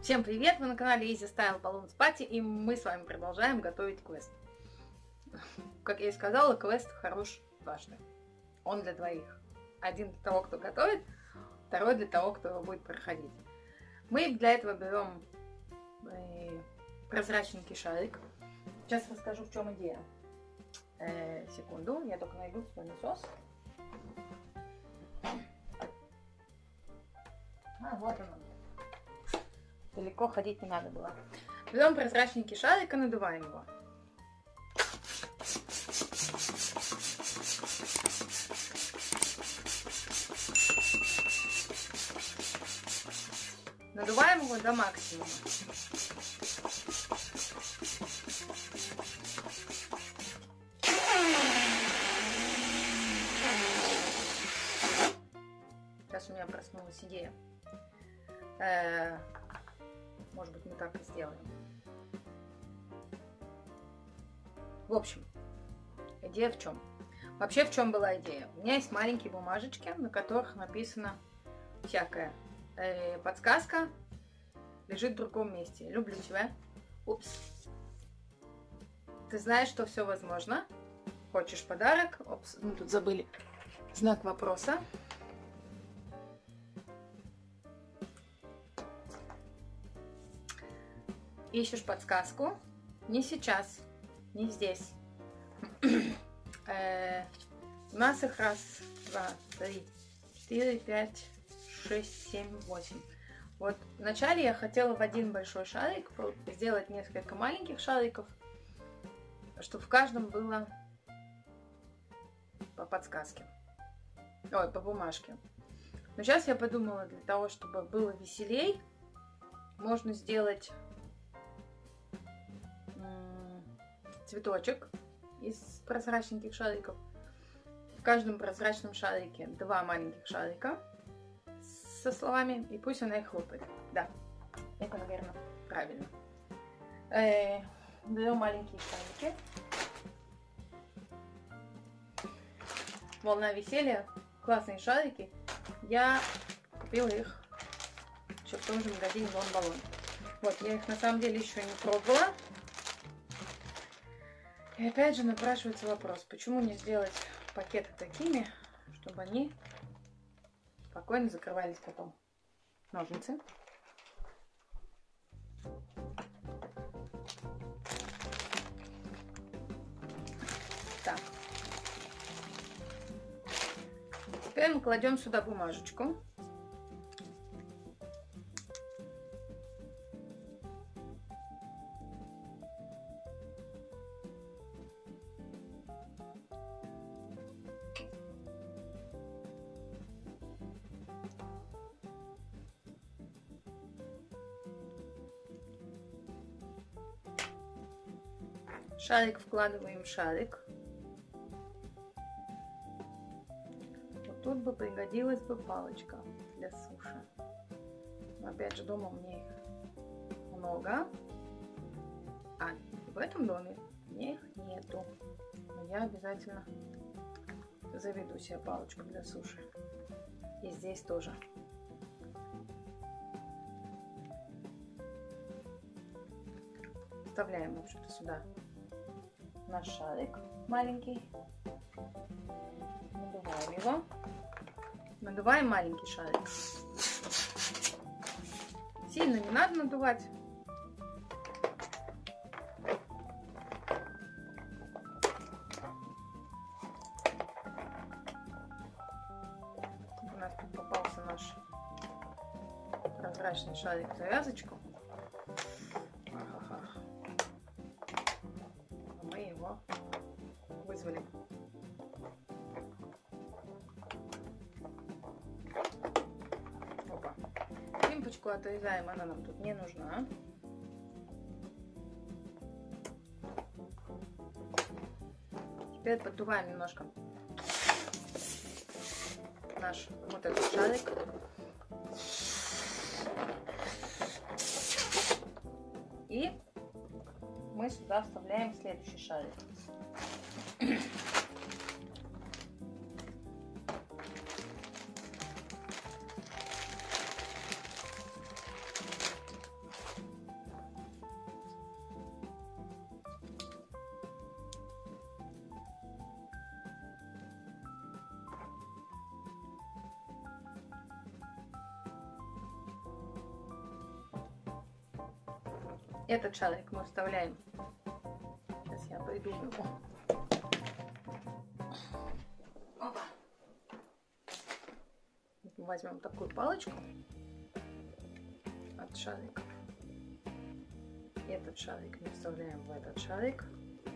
Всем привет! Вы на канале Easy Style Balloons Party, и мы с вами продолжаем готовить квест. Как я и сказала, квест хорош дважды. Он для двоих. Один для того, кто готовит, второй для того, кто его будет проходить. Мы для этого берем прозрачненький шарик. Сейчас расскажу, в чем идея. Секунду, я только найду свой насос. Вот он. Далеко ходить не надо было. Берем прозрачненький шарик и надуваем его. Надуваем его до максимума. Сейчас у меня проснулась идея. Может быть, мы так и сделаем. В общем, идея в чем? Вообще, в чем была идея? У меня есть маленькие бумажечки, на которых написано всякое. Подсказка лежит в другом месте. Люблю тебя. Упс. Ты знаешь, что все возможно. Хочешь подарок? Опс, мы тут забыли знак вопроса. Ищешь подсказку? Не сейчас, не здесь. У нас их раз, два, три, 4, 5, 6, 7, 8. Вот вначале я хотела в один большой шарик сделать несколько маленьких шариков, чтобы в каждом было по подсказке. Ой, по бумажке. Но сейчас я подумала, для того, чтобы было веселей, можно сделать цветочек из прозрачненьких шариков. В каждом прозрачном шарике два маленьких шарика со словами, и пусть она их хлопает. Да, это, наверное, правильно. Берем маленькие шарики. Волна веселья. Классные шарики. Я купила их еще в том же магазине Bon Ballon. Вот, я их на самом деле еще не пробовала. И опять же напрашивается вопрос, почему не сделать пакеты такими, чтобы они спокойно закрывались потом. Ножницы. Так. Теперь мы кладем сюда бумажечку. Шарик вкладываем в шарик. Вот тут бы пригодилась бы палочка для суши. Но опять же, дома у меня их много. А в этом доме мне их нету. Но я обязательно заведу себе палочку для суши. И здесь тоже. Вставляем, в общем-то, сюда наш шарик маленький. Надуваем его. Надуваем маленький шарик. Сильно не надо надувать. У нас тут попался наш прозрачный шарик в завязочку. Мы его вызвали. Опа. Пимпочку отрезаем, она нам тут не нужна. Теперь поддуваем немножко наш вот этот шарик. И мы сюда вставляем следующий шарик. Этот шарик мы вставляем. Сейчас я придумаю. Опа. Возьмем такую палочку от шарика. Этот шарик мы вставляем в этот шарик.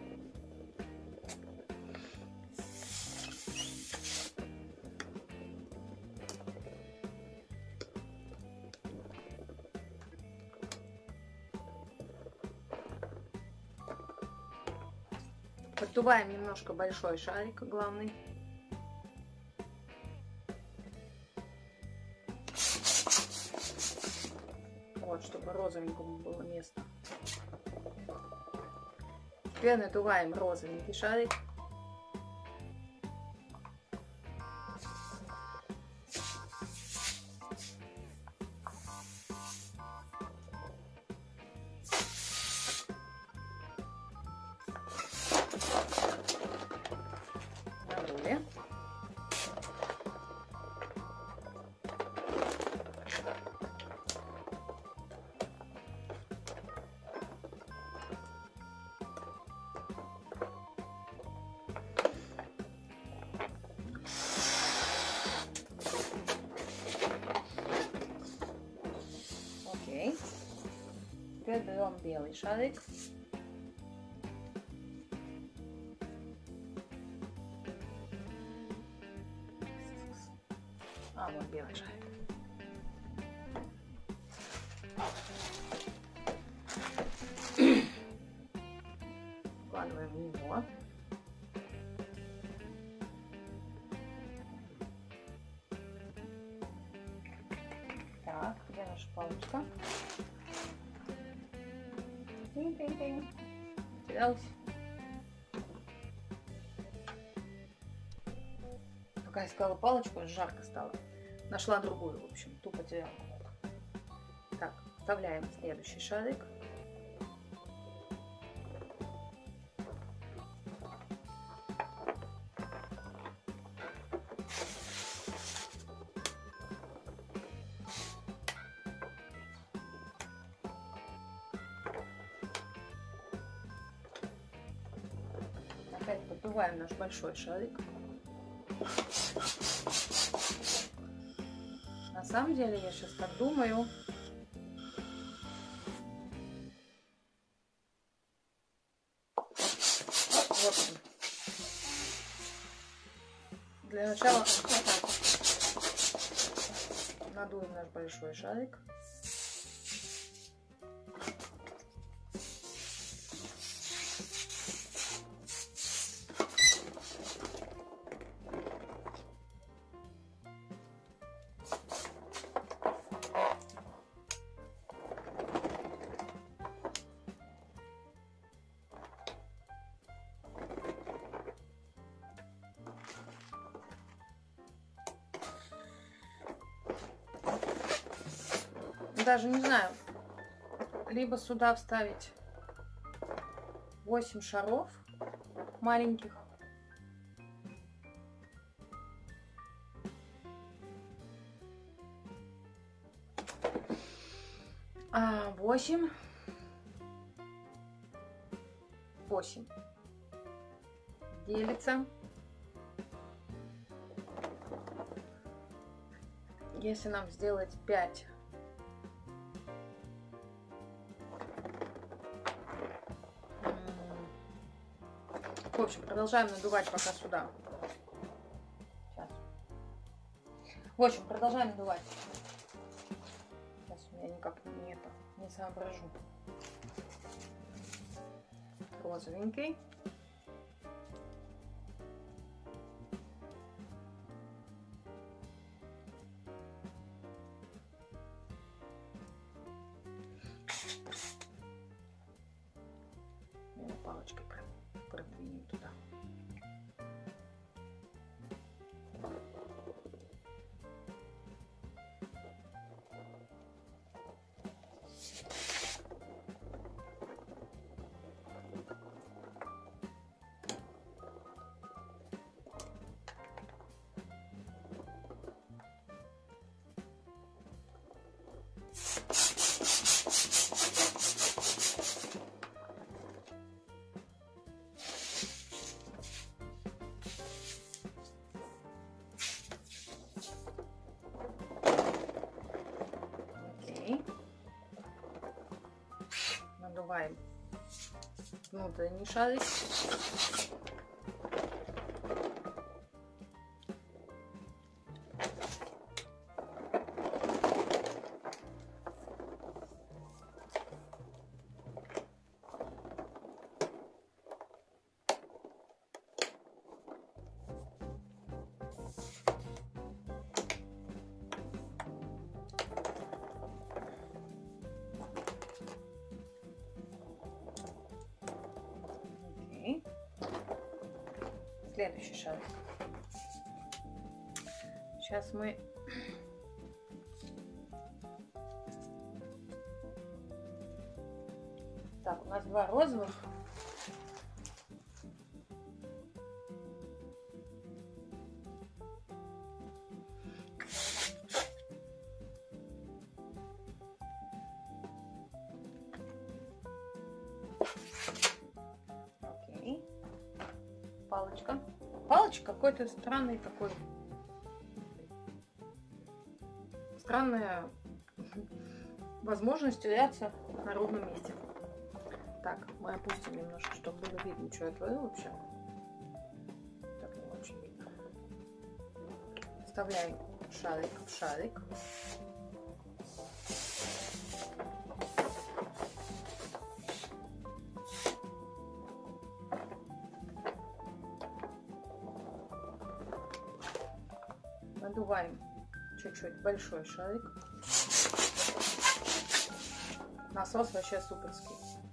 Поддуваем немножко большой шарик, главный. Вот, чтобы розовенькому было место. Теперь надуваем розовенький шарик. Надули. Окей. Теперь берем белый шарик. А, вот белый шарик. Вкладываем в него. Так, где наша палочка? Тынь-тынь-тынь. Потерялась. Пока искала палочку, жарко стало. Нашла другую, в общем, тупо теряла. Так, вставляем следующий шарик. Опять поддуваем наш большой шарик. На самом деле, я сейчас так думаю, в общем, для начала вот так надуем наш большой шарик. Даже не знаю, либо сюда вставить 8 шаров маленьких, а 8 делится, если нам сделать 5 . В общем, продолжаем надувать пока сюда. Сейчас. В общем, продолжаем надувать. Сейчас у меня никак не соображу. Розовенький. Палочкой продвинем туда. надуваем внутренний шарик. Следующий шарик. Сейчас мы так, у нас два розовых. Окей. Палочка. Палочка какой-то странный такой. Странная возможность теряться на ровном месте. Так, мы опустим немножко, чтобы было видно, что я творю вообще. Так не очень видно. Вставляем шарик в шарик. Надуваем чуть-чуть большой шарик. Насос вообще суперский.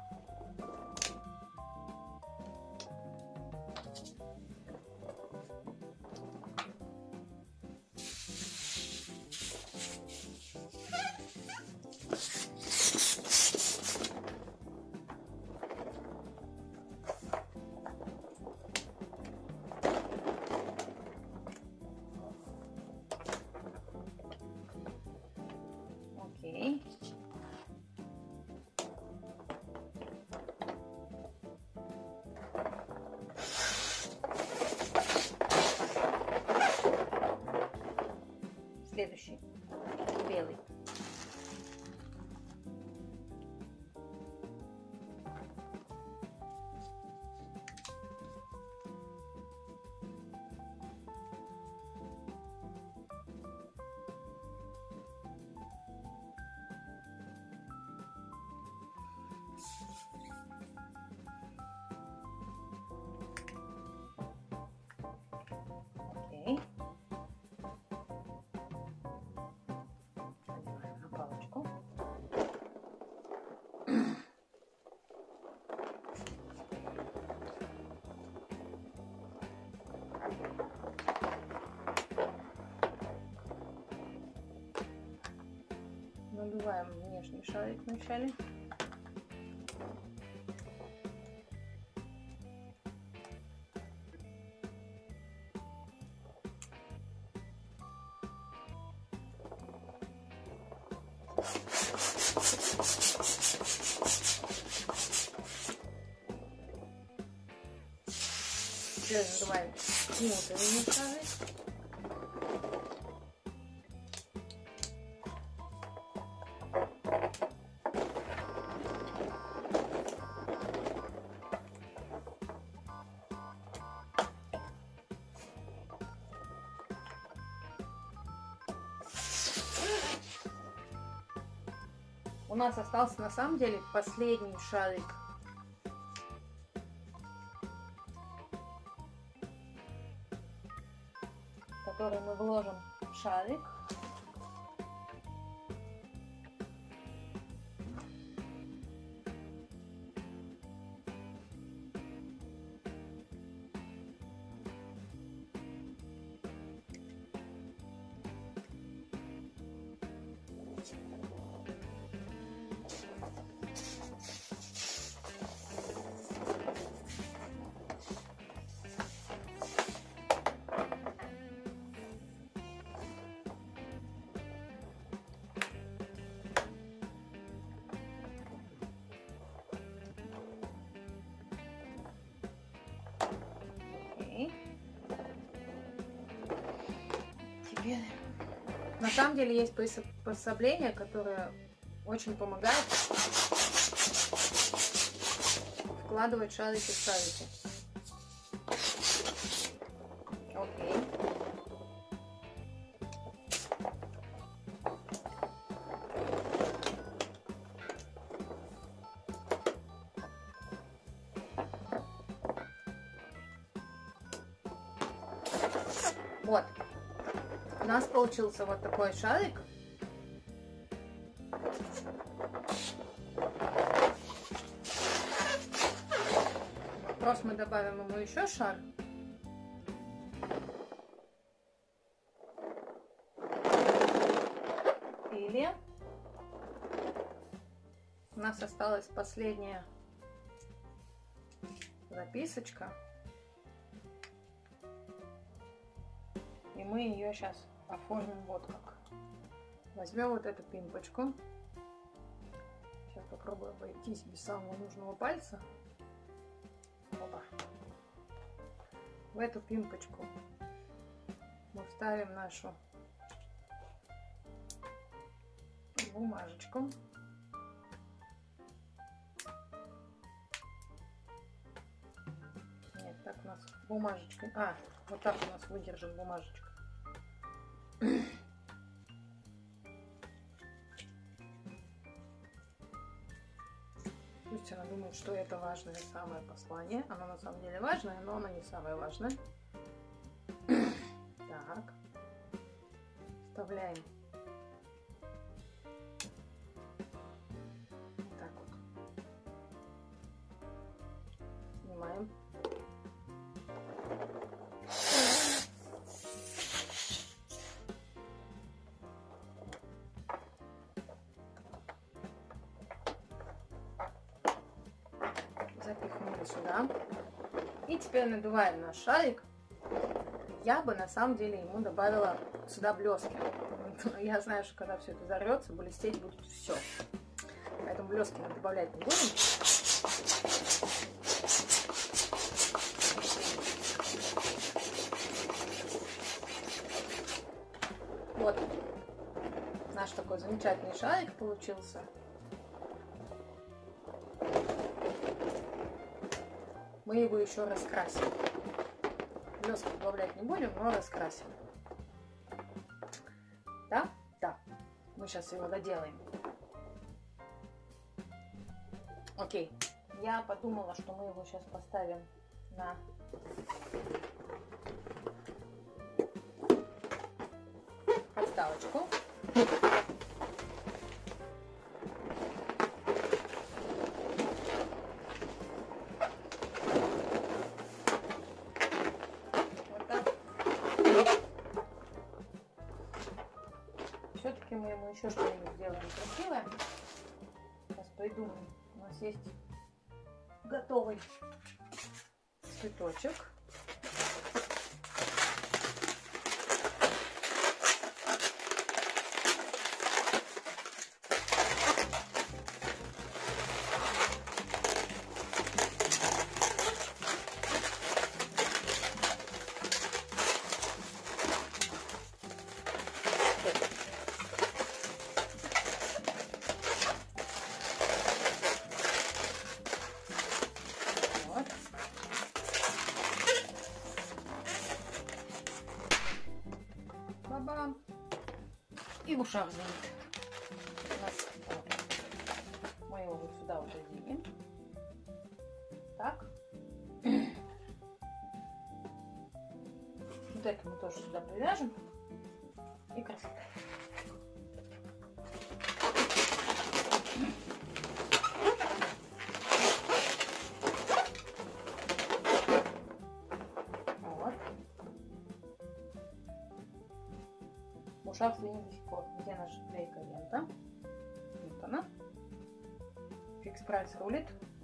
Окей. Следующий. Белый. Окей. Надеваем на палочку. Надуваем внешний шарик вначале. Сейчас надуваем внутренний шарик. У нас остался на самом деле последний шарик. Который мы вложим в шарик. Теперь на самом деле есть приспособление, которое очень помогает вкладывать шарики в шарики. Окей. Вот. У нас получился вот такой шарик. Вопрос, мы добавим ему еще шар. Или у нас осталась последняя записочка. И мы ее сейчас оформим вот как. Возьмем вот эту пимпочку. Сейчас попробую обойтись без самого нужного пальца. Опа. В эту пимпочку мы вставим нашу бумажечку. Нет, так у нас бумажечка. Вот так у нас выдержит бумажечка. Пусть она думает, что это важное самое послание. Оно на самом деле важное, но оно не самое важное. Так. Вставляем. Так вот. Снимаем. Запихнули сюда. И теперь надуваем наш шарик. Я бы на самом деле ему добавила сюда блески. Я знаю, что когда все это взорвется, блестеть будет все. Поэтому блески мы добавлять не будем. Вот наш такой замечательный шарик получился. Мы его еще раскрасим. Блески добавлять не будем, но раскрасим. Да? Да. Мы сейчас его доделаем. Окей. Я подумала, что мы его сейчас поставим на подставочку. Все-таки мы ему еще что-нибудь сделаем красивое. Сейчас придумаем. У нас есть готовый цветочек. Баба. И в ушах звенит. Мы его вот сюда вот оденем. Так. Вот это мы тоже сюда привяжем. И красота. В ушах звенит до сих пор. Где наша клейкая лента? Вот она. Фикс прайс рулит.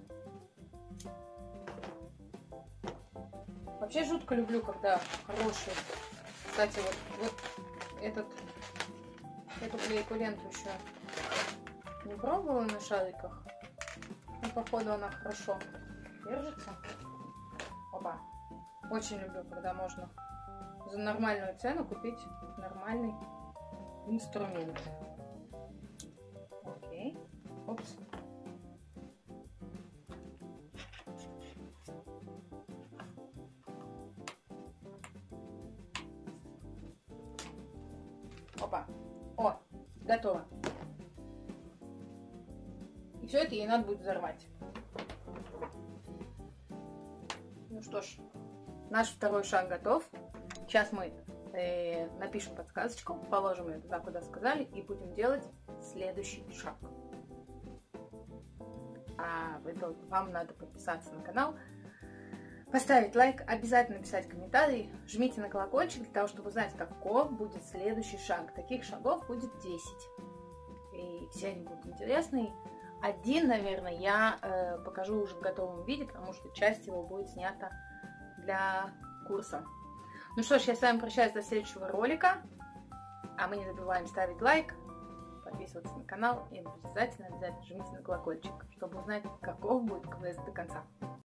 Вообще жутко люблю, когда хорошие. Кстати, вот эту клейкую ленту еще не пробовала на шариках. Но походу она хорошо держится. Опа. Очень люблю, когда можно за нормальную цену купить нормальный инструмент. Окей. Опс. Опа. О, готово. И все это ей надо будет взорвать. Ну что ж, наш второй шаг готов. Сейчас мы напишем подсказочку, положим ее туда, куда сказали, и будем делать следующий шаг. А в итоге вам надо подписаться на канал, поставить лайк, обязательно написать комментарий, жмите на колокольчик для того, чтобы узнать, каков будет следующий шаг. Таких шагов будет 10. И все они будут интересные. Один, наверное, я покажу уже в готовом виде, потому что часть его будет снята для курса. Ну что ж, я с вами прощаюсь до следующего ролика. А мы не забываем ставить лайк, подписываться на канал и обязательно жмите на колокольчик, чтобы узнать, каков будет квест до конца.